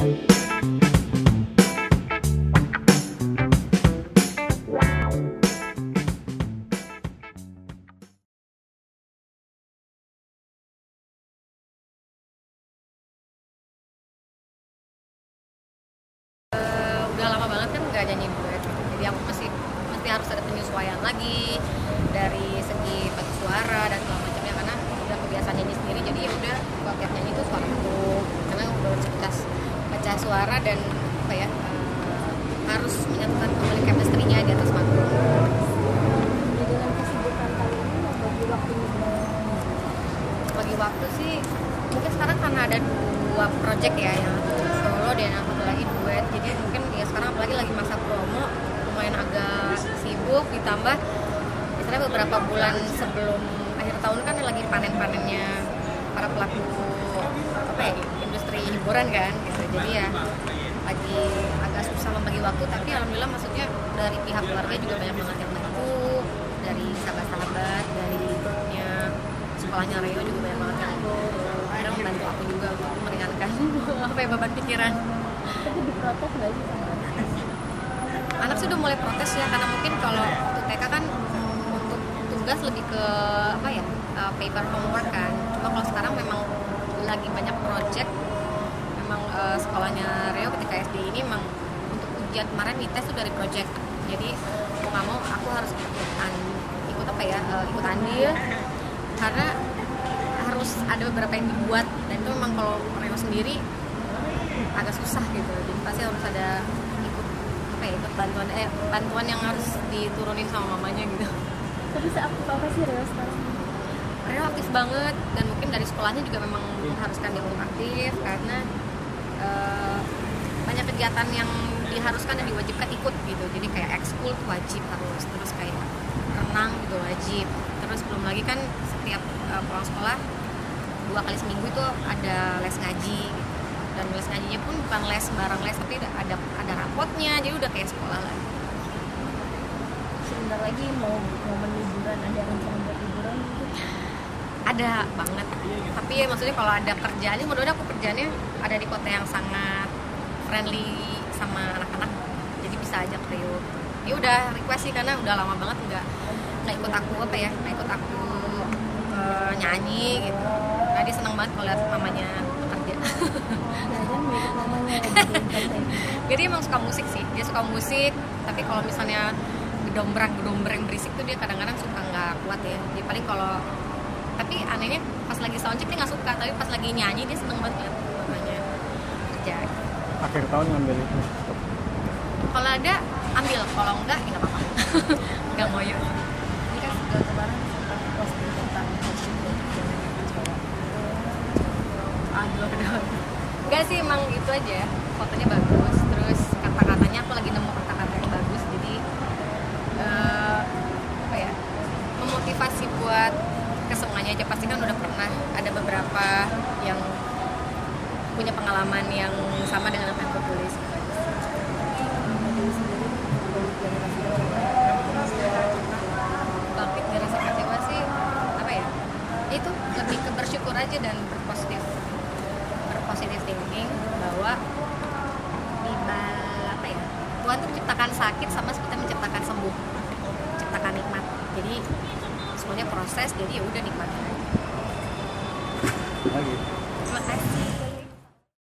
Udah lama banget kan nggak nyanyi duet, jadi aku mesti harus ada penyesuaian lagi dari segi pakai suara dan segala macamnya, karena udah kebiasaan nyanyi sendiri. Jadi ya udah kalau tiap nyanyi itu suara aku, karena udah harus baca suara dan apa ya, harus menyatukan kembali chemistry-nya di atas panggung. Dengan kesibukan kali ini membagi waktunya Bagi waktu sih mungkin sekarang karena ada 2 project ya, yang solo dan yang satu lagi duet, jadi mungkin ya sekarang apalagi lagi masa promo lumayan agak sibuk, ditambah misalnya beberapa bulan sebelum akhir tahun kan lagi panen-panennya para pelaku apa ya, industri hiburan kan gitu. Jadi ya lagi agak susah membagi waktu, tapi alhamdulillah maksudnya dari pihak keluarga juga banyak banget yang bantu, dari sahabat-sahabat, dari grupnya sekolahnya Reo juga banyak banget yang akhirnya membantu aku juga untuk meringankan apa ya, beban pikiran. tapi diprotes nggak sih sama anak? Anak sih udah mulai protes ya, karena mungkin kalau untuk TK kan untuk tugas lebih ke apa ya, paper homework kan. Cuma kalau sekarang memang lagi banyak project, memang sekolahnya Reo ketika SD ini memang untuk ujian kemarin dites tuh dari project. Jadi mau nggak mau aku harus ikut apa ya, ikut andil, karena harus ada beberapa yang dibuat, dan itu memang kalau Reo sendiri agak susah gitu. Jadi pasti harus ada ikut apa ya, ikut bantuan yang harus diturunin sama mamanya gitu. Tapi seaktif apa sih Reo sekarang? Reo aktif banget, dan mungkin dari sekolahnya juga memang mengharuskan dia untuk aktif, karena banyak kegiatan yang diharuskan dan diwajibkan ikut gitu. Jadi kayak ekskul tuh wajib harus, terus kayak renang gitu wajib, terus belum lagi kan setiap pulang sekolah 2 kali seminggu itu ada les ngaji gitu. Dan les ngajinya pun bukan les sembarang les, tapi ada rapotnya, jadi udah kayak sekolah lagi. Sebentar lagi mau momen liburan, ada rencana buat liburan gitu? Ada banget, tapi ya maksudnya kalau ada kerjaannya, mudah-mudahan aku kerjaannya ada di kota yang sangat friendly sama anak-anak, jadi bisa ajak Rio. Dia udah request sih, karena udah lama banget nggak ikut aku apa ya, nggak ikut aku nyanyi gitu. Nah dia seneng banget kalau lihat mamanya bekerja. Jangan mirip mamanya Jadi emang suka musik sih, dia suka musik, tapi kalau misalnya gedombrang berisik tuh dia kadang-kadang suka nggak kuat ya. Dia paling kalau, tapi anehnya pas lagi soundcheck dia nggak suka, tapi pas lagi nyanyi dia seneng banget lihat mamanya kerja. Akhir tahun ngambil itu. Kalau ada ambil, kalau enggak ya nggak apa-apa. Nggak ngoyo. Ini kan kemarin sempat posting tentang Aduh. Enggak sih, emang itu aja, fotonya bagus, terus kata-katanya aku lagi nemu kata-kata yang bagus, jadi apa ya, memotivasi buat kesemuanya aja. Pasti kan udah pernah ada beberapa yang punya pengalaman yang sama dengan apa yang aku tulis. Bangkit dari rasa kecewa sih apa ya, itu lebih ke bersyukur aja dan berpositif thinking bahwa di apa ya, Tuhan tuh menciptakan sakit sama seperti menciptakan sembuh, menciptakan nikmat. Jadi semuanya proses, jadi ya udah nikmatin aja. Lagi. Terima kasih.